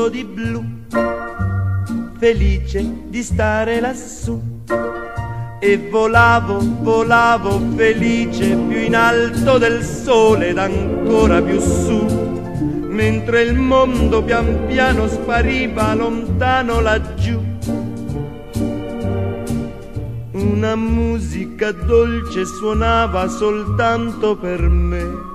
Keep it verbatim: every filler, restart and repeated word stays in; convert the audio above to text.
di blu, felice di stare lassù. E volavo, volavo felice più in alto del sole ed ancora più su, mentre il mondo pian piano spariva lontano laggiù. Una musica dolce suonava soltanto per me,